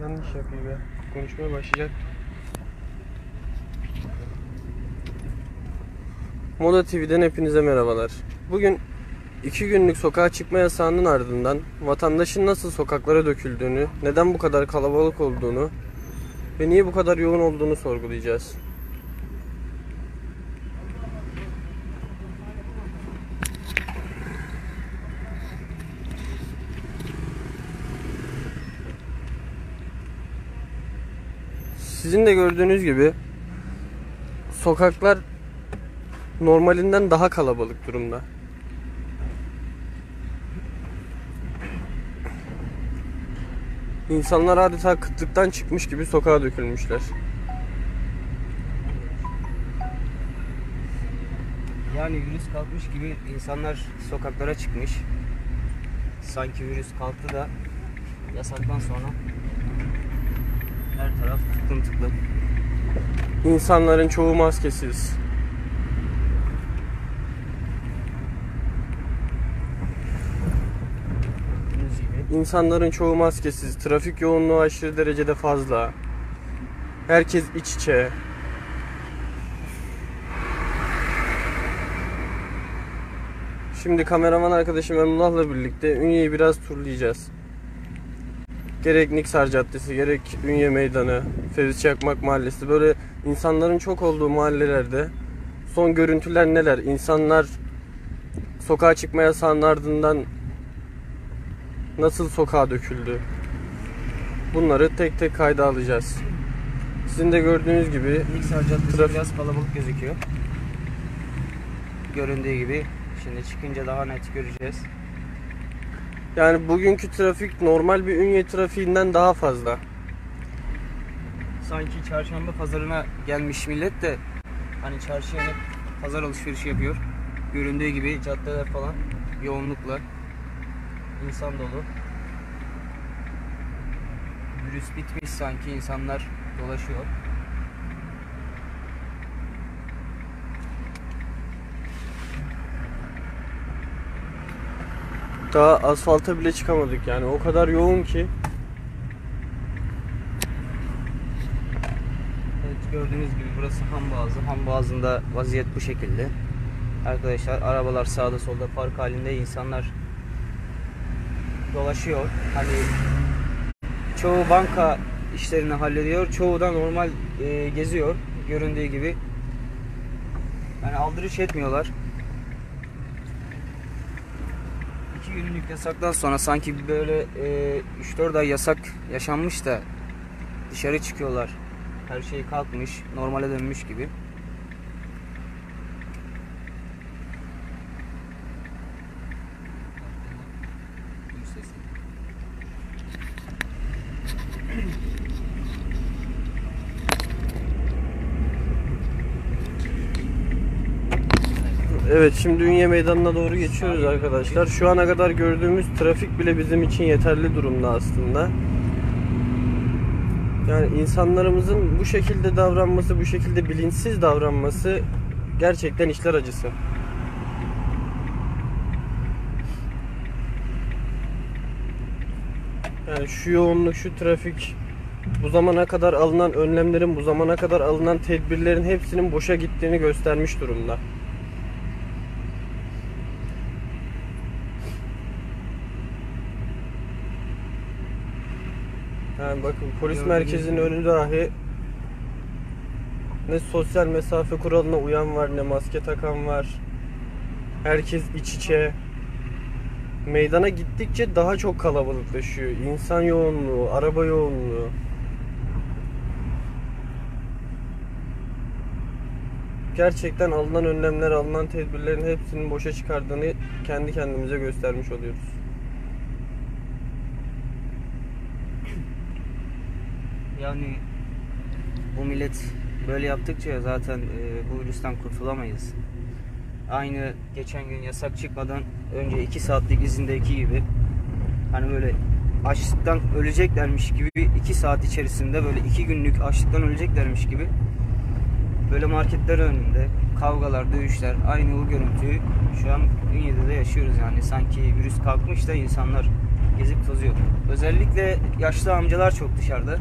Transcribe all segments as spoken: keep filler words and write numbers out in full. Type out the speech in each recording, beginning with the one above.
Yanlış yapıyor ya. Konuşmaya başlayacak. Moda T V'den hepinize merhabalar. Bugün iki günlük sokağa çıkma yasağının ardından vatandaşın nasıl sokaklara döküldüğünü, neden bu kadar kalabalık olduğunu ve niye bu kadar yoğun olduğunu sorgulayacağız. Sizin de gördüğünüz gibi sokaklar normalinden daha kalabalık durumda. İnsanlar adeta kıtlıktan çıkmış gibi sokağa dökülmüşler. Yani virüs kalkmış gibi insanlar sokaklara çıkmış. Sanki virüs kalktı da yasaktan sonra her taraf tıklım tıklım. İnsanların çoğu maskesiz. İnsanların çoğu maskesiz. Trafik yoğunluğu aşırı derecede fazla. Herkes iç içe. Şimdi kameraman arkadaşım Emrullah'la birlikte Ünye'yi biraz turlayacağız. Gerek Niksar Caddesi, gerek Ünye Meydanı, Fevzi Çakmak Mahallesi, böyle insanların çok olduğu mahallelerde son görüntüler neler? İnsanlar sokağa çıkma yasağının ardından nasıl sokağa döküldü? Bunları tek tek kayda alacağız. Sizin de gördüğünüz gibi Niksar Caddesi trafik... biraz kalabalık gözüküyor. Göründüğü gibi. Şimdi çıkınca daha net göreceğiz. Yani bugünkü trafik normal bir Ünye trafiğinden daha fazla. Sanki çarşamba pazarına gelmiş millet de hani çarşıya hep pazar alışverişi yapıyor. Göründüğü gibi caddeler falan yoğunlukla insan dolu. Virüs bitmiş, sanki insanlar dolaşıyor. Daha asfalta bile çıkamadık, yani o kadar yoğun ki. Evet, gördüğünüz gibi burası Hanboğazı. Hanboğazı'nda vaziyet bu şekilde. Arkadaşlar, arabalar sağda solda park halinde, insanlar dolaşıyor. Hani çoğu banka işlerini hallediyor, çoğu da normal e, geziyor. Göründüğü gibi. Yani aldırış etmiyorlar. İki günlük yasaktan sonra sanki böyle e, üç dört ay yasak yaşanmış da dışarı çıkıyorlar. Her şey kalkmış, normale dönmüş gibi. Evet, şimdi Ünye Meydanı'na doğru geçiyoruz arkadaşlar. Şu ana kadar gördüğümüz trafik bile bizim için yeterli durumda aslında. Yani insanlarımızın bu şekilde davranması, bu şekilde bilinçsiz davranması gerçekten içler acısı. Yani şu yoğunluk, şu trafik, bu zamana kadar alınan önlemlerin, bu zamana kadar alınan tedbirlerin hepsinin boşa gittiğini göstermiş durumda. Yani bakın, polis merkezinin önü dahi ne sosyal mesafe kuralına uyan var, ne maske takan var. Herkes iç içe. Meydana gittikçe daha çok kalabalıklaşıyor. İnsan yoğunluğu, araba yoğunluğu. Gerçekten alınan önlemler, alınan tedbirlerin hepsinin boşa çıkardığını kendi kendimize göstermiş oluyoruz. Yani bu millet böyle yaptıkça zaten e, bu virüsten kurtulamayız. Aynı geçen gün yasak çıkmadan önce iki saatlik izindeki gibi, hani böyle açlıktan öleceklermiş gibi, iki saat içerisinde böyle iki günlük açlıktan öleceklermiş gibi böyle marketler önünde kavgalar, dövüşler, aynı o görüntüyü şu an Ünye'de de yaşıyoruz. Yani sanki virüs kalkmış da insanlar gezip tozuyor. Özellikle yaşlı amcalar çok dışarıda.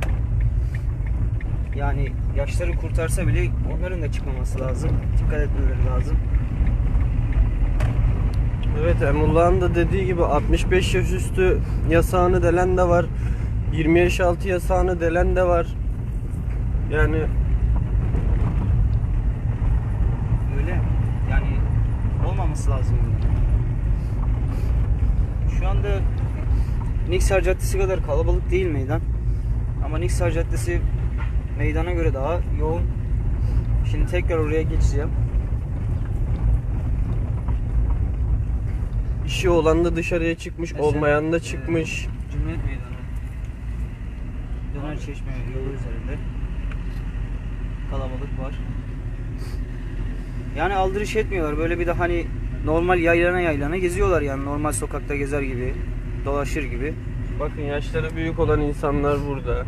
Yani yaşları kurtarsa bile onların da çıkmaması lazım. Dikkat etmeleri lazım. Evet, Emrullah'ın da dediği gibi altmış beş yaş üstü yasağını delen de var. yirmi yaş altı yasağını delen de var. Yani Öyle. Yani olmaması lazım. Şu anda Niksar Caddesi kadar kalabalık değil meydan. Ama Niksar Caddesi meydana göre daha yoğun. Şimdi tekrar oraya geçeceğim. işi olan da dışarıya çıkmış, Mesela, olmayan da e, çıkmış. Cumhuriyet Meydanı. Döner Çeşme yolu üzerinde kalabalık var. Yani aldırış etmiyorlar. Böyle bir de hani normal yaylana yaylana geziyorlar yani. Normal sokakta gezer gibi, dolaşır gibi. Bakın, yaşları büyük olan insanlar burada.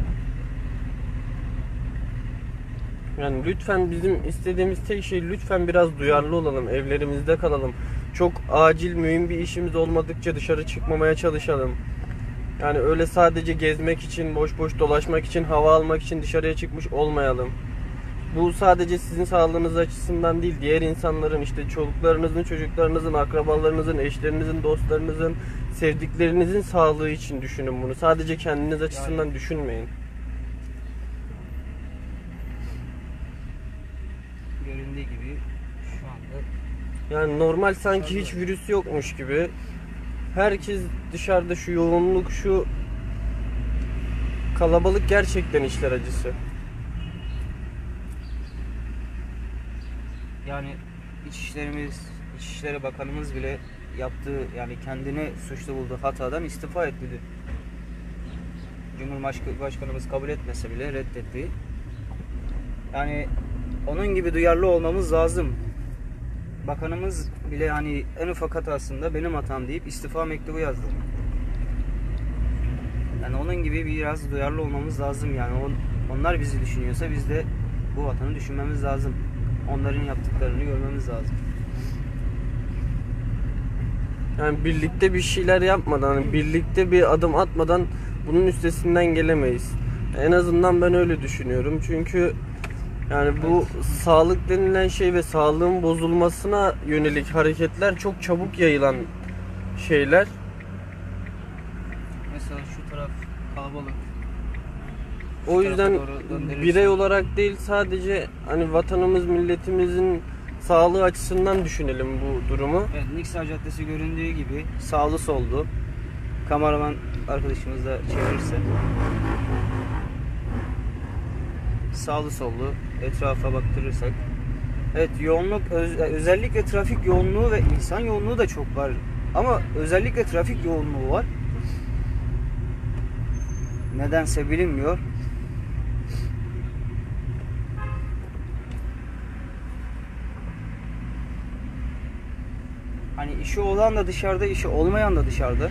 Yani lütfen, bizim istediğimiz tek şey, lütfen biraz duyarlı olalım, evlerimizde kalalım. Çok acil, mühim bir işimiz olmadıkça dışarı çıkmamaya çalışalım. Yani öyle sadece gezmek için, boş boş dolaşmak için, hava almak için dışarıya çıkmış olmayalım. Bu sadece sizin sağlığınız açısından değil, diğer insanların, işte çocuklarınızın, çocuklarınızın, akrabalarınızın, eşlerinizin, dostlarınızın, sevdiklerinizin sağlığı için düşünün bunu. Sadece kendiniz açısından Yani, düşünmeyin. göründüğü gibi şu anda Yani normal, sanki hiç virüs yokmuş gibi. Herkes dışarıda, şu yoğunluk, şu kalabalık gerçekten işler acısı. yani İçişlerimiz, İçişleri Bakanımız bile yaptığı, yani kendini suçlu bulduğu hatadan istifa etti. Cumhurbaşkanımız kabul etmese bile reddetti. Yani onun gibi duyarlı olmamız lazım. Bakanımız bile hani en ufak hatasında benim hatam deyip istifa mektubu yazdı. Yani onun gibi biraz duyarlı olmamız lazım. Yani on, onlar bizi düşünüyorsa biz de bu vatanı düşünmemiz lazım. Onların yaptıklarını görmemiz lazım. Yani birlikte bir şeyler yapmadan, hani birlikte bir adım atmadan bunun üstesinden gelemeyiz. En azından ben öyle düşünüyorum. Çünkü yani bu Evet. sağlık denilen şey ve sağlığın bozulmasına yönelik hareketler çok çabuk yayılan şeyler. Mesela şu taraf kalabalık. Şu O tarafa yüzden doğru döndürürsen- birey olarak değil, sadece hani vatanımız, milletimizin sağlığı açısından düşünelim bu durumu. Evet, Niksar Caddesi göründüğü gibi sağlı sollu. Kameraman arkadaşımız da çevirirse. Sağlı sollu etrafa baktırırsak. Evet, yoğunluk öz- özellikle trafik yoğunluğu ve insan yoğunluğu da çok var. Ama özellikle trafik yoğunluğu var. Nedense bilinmiyor. Hani işi olan da dışarıda, işi olmayan da dışarıda.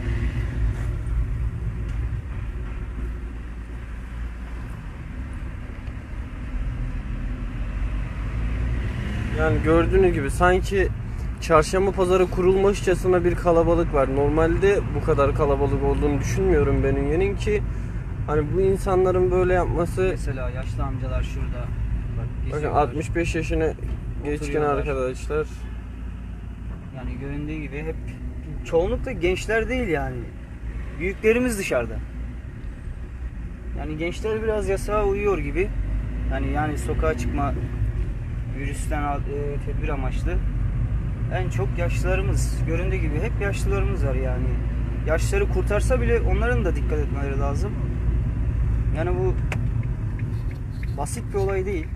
Yani gördüğünüz gibi sanki çarşamba pazarı kurulmuşçasına bir kalabalık var. Normalde bu kadar kalabalık olduğunu düşünmüyorum ben Ünye'nin, ki hani bu insanların böyle yapması. Mesela yaşlı amcalar şurada. Bak, Bakın, geziyorlar. altmış beş yaşına geçkin Oturuyorlar. arkadaşlar. Yani göründüğü gibi hep çoğunlukla gençler değil yani. Büyüklerimiz dışarıda. Yani gençler biraz yasağa uyuyor gibi. Yani yani sokağa çıkma, virüsten e, tedbir amaçlı. En çok yaşlılarımız. Göründüğü gibi hep yaşlılarımız var yani. Yaşları kurtarsa bile onların da dikkat etmeleri lazım. Yani bu basit bir olay değil.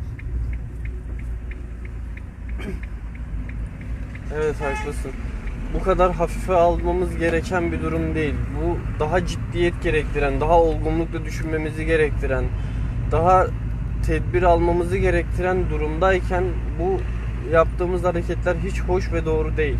Evet, haklısın. Bu kadar hafife almamız gereken bir durum değil. Bu daha ciddiyet gerektiren, daha olgunlukla düşünmemizi gerektiren, daha tedbir almamızı gerektiren durumdayken bu yaptığımız hareketler hiç hoş ve doğru değil.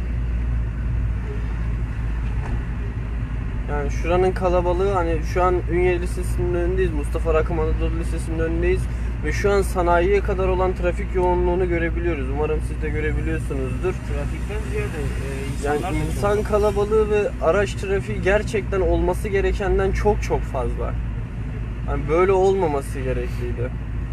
Yani şuranın kalabalığı, hani şu an Ünye Lisesi'nin önündeyiz, Mustafa Rakım Anadolu Lisesi'nin önündeyiz Ve şu an sanayiye kadar olan trafik yoğunluğunu görebiliyoruz. Umarım siz de görebiliyorsunuzdur. Trafikten ziyade e, insanlar Yani da insan çok- kalabalığı ve araç trafiği gerçekten olması gerekenden çok çok fazla. Yani böyle olmaması gerekliydi.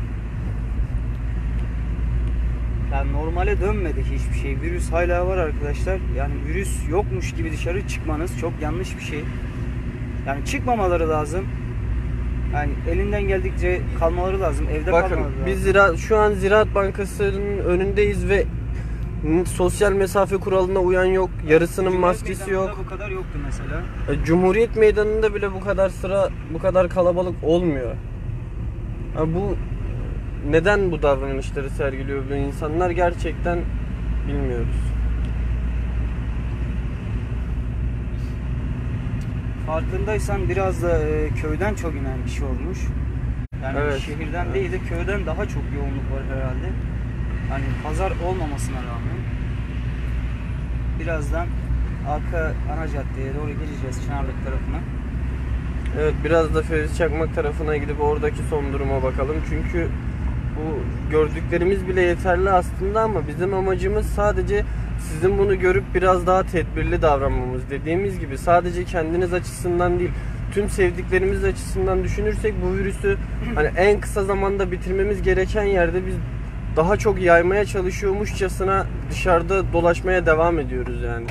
Yani normale dönmedi hiçbir şey. Virüs hala var arkadaşlar. Yani virüs yokmuş gibi dışarı çıkmanız çok yanlış bir şey. Yani çıkmamaları lazım. Yani elinden geldikçe kalmaları lazım. Evde Bakın kalmaları lazım. biz zira, şu an Ziraat Bankası'nın önündeyiz ve sosyal mesafe kuralına uyan yok. Yarısının Cumhuriyet maskesi Meydanı'nda yok. bu kadar yoktu mesela. E, Cumhuriyet Meydanı'nda bile bu kadar sıra, bu kadar kalabalık olmuyor. Ha, bu neden bu davranışları sergiliyor bu insanlar gerçekten bilmiyoruz. Farkındaysan biraz da e, köyden çok inen kişi olmuş. Yani Evet. şehirden Evet. değil de köyden daha çok yoğunluk var herhalde. Hani pazar olmamasına rağmen. Birazdan arka ana caddeye doğru geleceğiz, Çınarlık tarafına. Evet, biraz da Fevzi Çakmak tarafına gidip oradaki son duruma bakalım. Çünkü bu gördüklerimiz bile yeterli aslında ama bizim amacımız sadece sizin bunu görüp biraz daha tedbirli davranmamız. Dediğimiz gibi sadece kendiniz açısından değil, tüm sevdiklerimiz açısından düşünürsek bu virüsü hani en kısa zamanda bitirmemiz gereken yerde biz daha çok yaymaya çalışıyormuşçasına dışarıda dolaşmaya devam ediyoruz yani.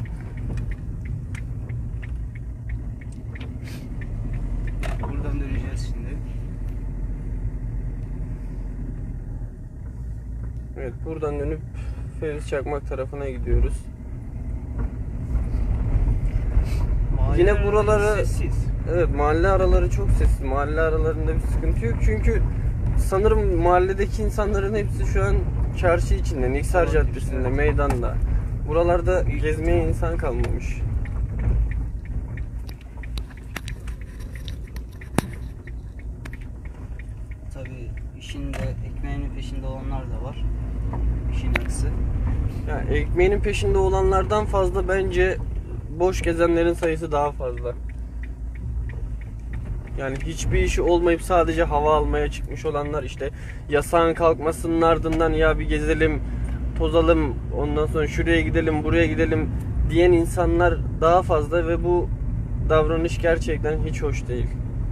Buradan döneceğiz şimdi. Evet, buradan dönüp Fevzi Çakmak tarafına gidiyoruz. Yine Mahalle buraları- sessiz. Evet, mahalle araları çok sessiz. Mahalle aralarında bir sıkıntı yok. Çünkü sanırım mahalledeki insanların hepsi şu an çarşı içinde, Niksar Olabilir, Caddesi'nde, evet. meydanda. Buralarda Büyük gezmeye ihtimal. insan kalmamış. Tabii işin de ekmeğinin peşinde olanlar da var. İşin aksı. Yani ekmeğinin peşinde olanlardan fazla bence boş gezenlerin sayısı daha fazla. Yani hiçbir işi olmayıp sadece hava almaya çıkmış olanlar, işte yasağın kalkmasının ardından ya bir gezelim, tozalım, ondan sonra şuraya gidelim, buraya gidelim diyen insanlar daha fazla ve bu davranış gerçekten hiç hoş değil.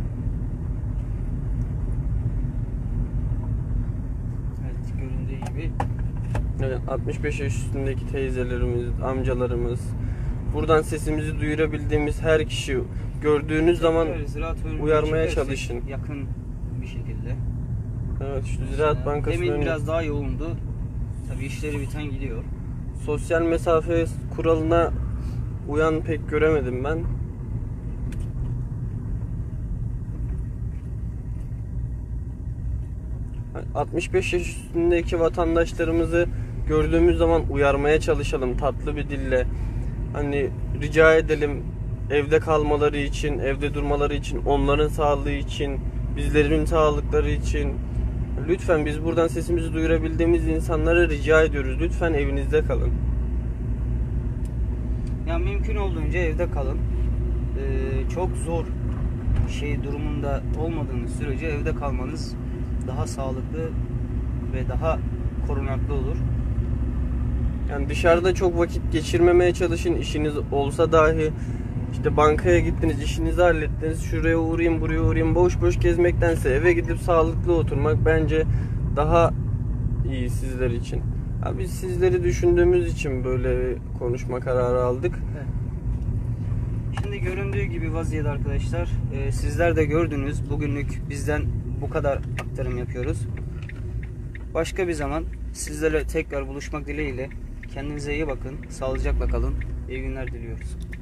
Evet, göründüğü gibi. Yani altmış beş yaş üstündeki teyzelerimiz, amcalarımız, buradan sesimizi duyurabildiğimiz her kişi gördüğünüz zaman Tekrar Ziraat Bölümüne uyarmaya çekersek çalışın. Yakın bir şekilde. Evet, şu Ziraat Bankası Demin önü- biraz daha yoğundu. Tabii işleri biten gidiyor. sosyal mesafe kuralına uyan pek göremedim ben. altmış beş yaş üstündeki vatandaşlarımızı gördüğümüz zaman uyarmaya çalışalım tatlı bir dille. Hani rica edelim, evde kalmaları için, evde durmaları için, onların sağlığı için, bizlerin sağlıkları için. Lütfen biz buradan sesimizi duyurabildiğimiz insanlara rica ediyoruz. Lütfen evinizde kalın. Yani mümkün olduğunca evde kalın. Ee, çok zor şey durumunda olmadığınız sürece evde kalmanız daha sağlıklı ve daha korunaklı olur. Yani dışarıda çok vakit geçirmemeye çalışın. İşiniz olsa dahi, işte bankaya gittiniz, işinizi hallettiniz, şuraya uğrayayım, buraya uğrayayım, boş boş gezmektense eve gidip sağlıklı oturmak bence daha iyi sizler için. Ya biz sizleri düşündüğümüz için böyle konuşma kararı aldık. Şimdi göründüğü gibi vaziyet arkadaşlar. Ee, sizler de gördünüz. Bugünlük bizden bu kadar aktarım yapıyoruz. Başka bir zaman sizlerle tekrar buluşmak dileğiyle. Kendinize iyi bakın. Sağlıcakla kalın. İyi günler diliyoruz.